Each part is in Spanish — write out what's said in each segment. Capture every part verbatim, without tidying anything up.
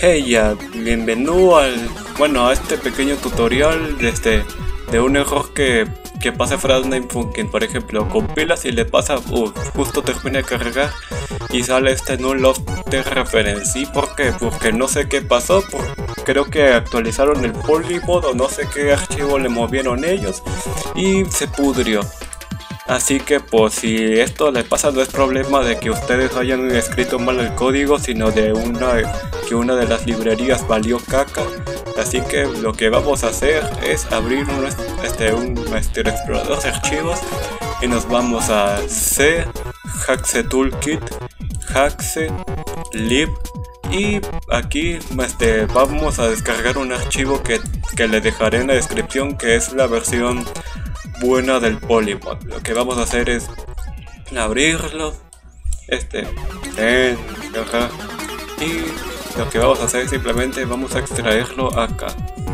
Hey ya, bienvenido al, bueno, a este pequeño tutorial de, este, de un error que, que pasa Frostname Funkin. Por ejemplo, compilas y le pasa, uh, justo termina de cargar y sale este no lost de reference. ¿Y por qué? Porque no sé qué pasó, por, creo que actualizaron el polymod o no sé qué archivo le movieron ellos y se pudrió. Así que pues si esto le pasa no es problema de que ustedes hayan escrito mal el código, sino de una que una de las librerías valió caca. Así que lo que vamos a hacer es abrir un, este, un este, explorador de archivos y nos vamos a C, Haxe Toolkit, Haxe, Lib y aquí este, vamos a descargar un archivo que, que le dejaré en la descripción, que es la versión buena del polymod. Lo que vamos a hacer es abrirlo, este, en, acá, y lo que vamos a hacer es simplemente vamos a extraerlo acá.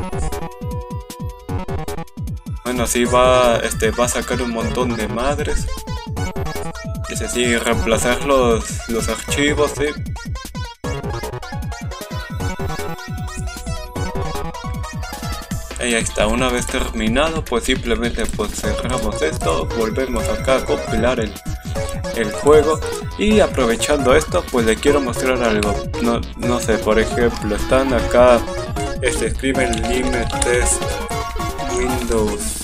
Bueno, así va, este, va a sacar un montón de madres. Es decir, reemplazar los, los archivos, ¿sí? Y ahí está, una vez terminado, pues simplemente pues cerramos esto, volvemos acá a compilar el, el juego. Y aprovechando esto, pues le quiero mostrar algo. No, no sé, por ejemplo, están acá, este, escriben limit test windows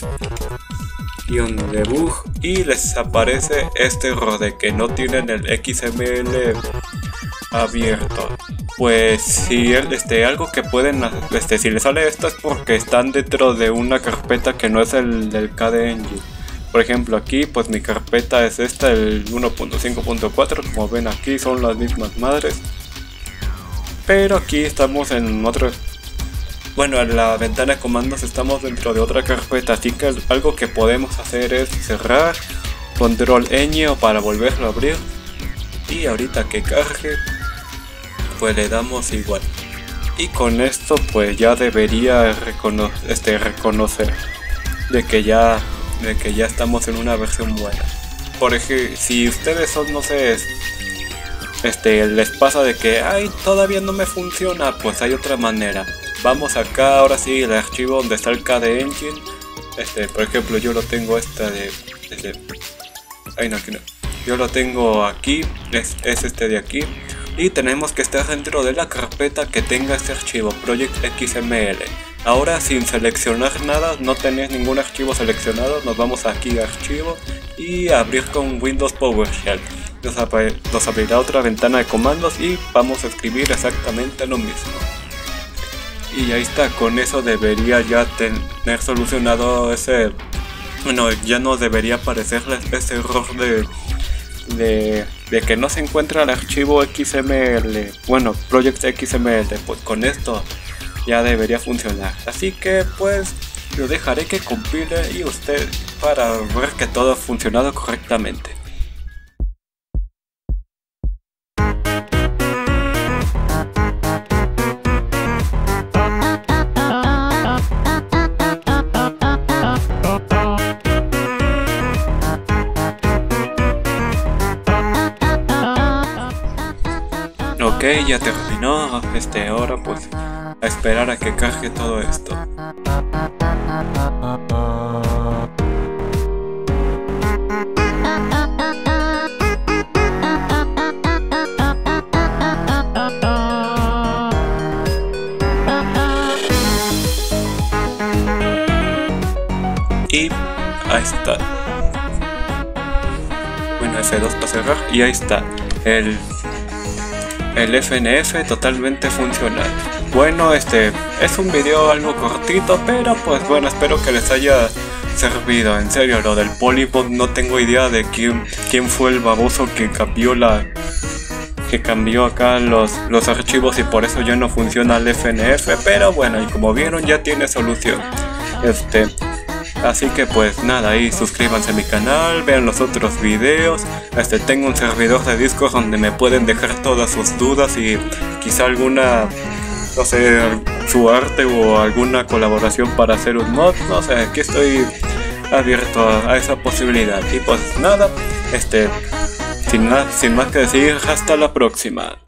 debug y les aparece este error de que no tienen el X M L abierto. Pues si este, algo que pueden, este, si les sale esto es porque están dentro de una carpeta que no es el del K D Engine. Por ejemplo, aquí pues mi carpeta es esta, el uno punto cinco punto cuatro, como ven aquí son las mismas madres. Pero aquí estamos en otro, bueno, en la ventana de comandos estamos dentro de otra carpeta, así que algo que podemos hacer es cerrar, control ñ para volverlo a abrir y ahorita que cargue pues le damos igual, y con esto pues ya debería recono este, reconocer de que ya de que ya estamos en una versión buena. Por ejemplo, si ustedes son, no sé, este les pasa de que ay todavía no me funciona, pues hay otra manera. Vamos acá, ahora sí, el archivo donde está el K D Engine. Este, por ejemplo, yo lo tengo esta de, este, ay no, aquí no. Yo lo tengo aquí, es, es este de aquí. Y tenemos que estar dentro de la carpeta que tenga este archivo, Project X M L. Ahora sin seleccionar nada, no tenéis ningún archivo seleccionado, nos vamos aquí a archivo y a abrir con Windows PowerShell. Nos, ab nos abrirá otra ventana de comandos y vamos a escribir exactamente lo mismo. Y ahí está, con eso debería ya tener solucionado ese, bueno, ya no debería aparecerles ese error de De, de que no se encuentra el archivo X M L, bueno, Project X M L. Pues con esto ya debería funcionar, así que pues lo dejaré que compile y usted para ver que todo ha funcionado correctamente. Ok, ya terminó, este, ahora pues a esperar a que cargue todo esto. Y ahí está. Bueno, F dos para cerrar y ahí está el el F N F totalmente funcional. Bueno, este es un video algo cortito, pero pues bueno, espero que les haya servido. En serio, lo del polymod no tengo idea de quién, quién fue el baboso que cambió la que cambió acá los, los archivos y por eso ya no funciona el F N F, pero bueno, y como vieron ya tiene solución. Este Así que pues nada, ahí suscríbanse a mi canal, vean los otros videos. Este, tengo un servidor de Discord donde me pueden dejar todas sus dudas y quizá alguna, no sé, su arte o alguna colaboración para hacer un mod. No sé, aquí estoy abierto a, a esa posibilidad. Y pues nada, este, sin, sin más que decir, hasta la próxima.